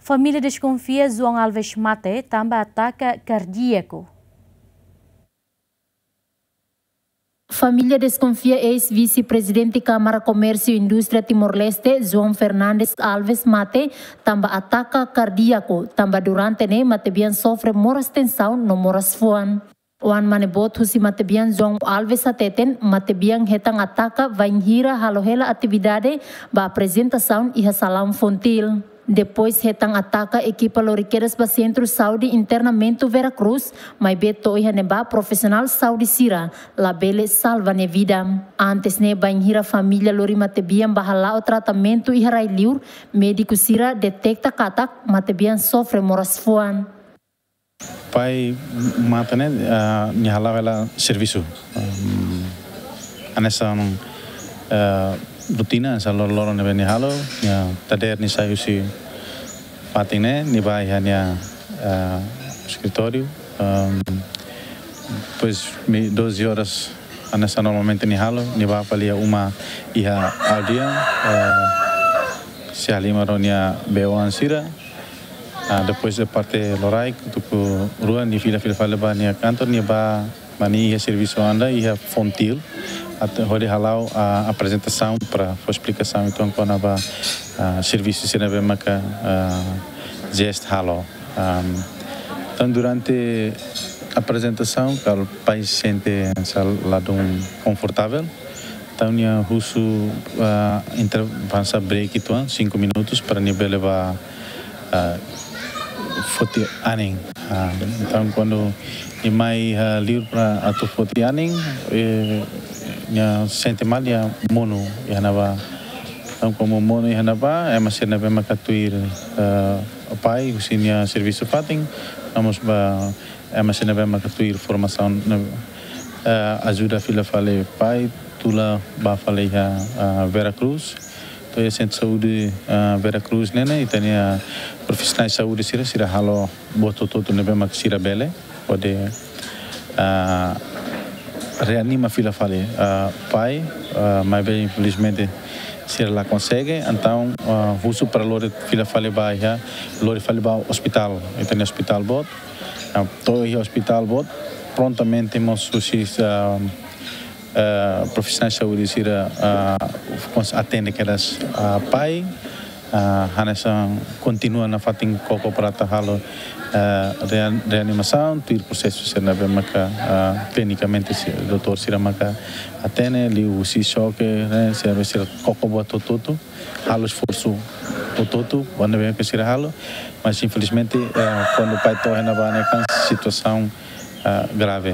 Família desconfia João Alves mate também ataque cardíaco. Família desconfia ex-vice-presidente Câmara Comércio e Indústria Timor-Leste, João Fernandes Alves mate, também ataque cardíaco, também durante ne matebian sofre moras tensão no moras fuan. Wan manebot husi matebian João Alves ateten, matebian hetang ataque vai hira halohela atividade ba apresentação e salam fontil. Depois hetang ataca equipa loriqueiras para Centro Saúde Internamento Veracruz, mas beto ihaneba profissional saúde sira, labele salva ne vida. Antes ne banhira família lori matebian bahala o tratamento iharai liur, médico sira detecta katak matebian sofre moras fuan. Pai mata ne nyahala ela serviço. Anessa rutina sa loro ne beni halo ya tader ni sayu si patine ni vai hanya escritório depois 12 horas anessa normalmente ni halo ni vai falia uma iha ao dia se ali maronia bewan sira depois da parte lorai tu rua ni fila fala bania kantor ni ba mani serviço anda iha fontil até hori halau a apresentação para a explicação então quando há serviço se neve maka gest halo então durante a apresentação o pai sente lado confortável então nia husu intervança break itu 5 minutos para nível levar foti aning então quando imai livre para atu foti aning nya sente mal ya mono ya nava então como mono ya nava é mas na bem macatuir pai usinya serviço fating vamos ba é mas na bem macatuir formação ajuda filha fale pai tula ba fale ya Veracruz então é centro saúde Veracruz nene itania profissionais saúde sira halo boto toto na bem mac sira bele pode reanima filha fale pai mas bem infelizmente se ela consegue então uso para lore filha fale vai já lore fale vai hospital então hospital bot todo hospital bot prontamente temos os profissionais de saúde sira atende que elas pai Hanessa continua na fating coco para tahalo reanimação, tudo processo ser na maka clinicamente o doutor sira maka atene li usi choque né ser coco boto tudo halo esforço tudo quando vem que sira halo mas infelizmente quando o pai torna na bane kan situação grave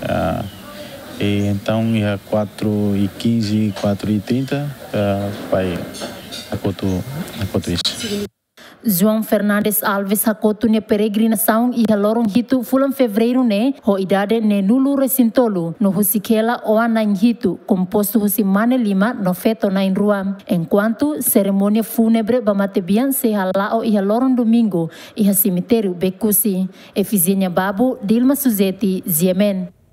e então ia 4h15 4h30 pai akoto isso. João Fernandes Alves hakotu ne peregrinação e halorong hitu fulam fevereiro ne ho idade ne nulu resintolu no husikela o anain hitu composto husimane lima no feto na rua enquanto cerimônia fúnebre bamatebian se halao e halorong domingo e cemitério Becusi Efizenia Babu Dilma Suzeti Ziemen.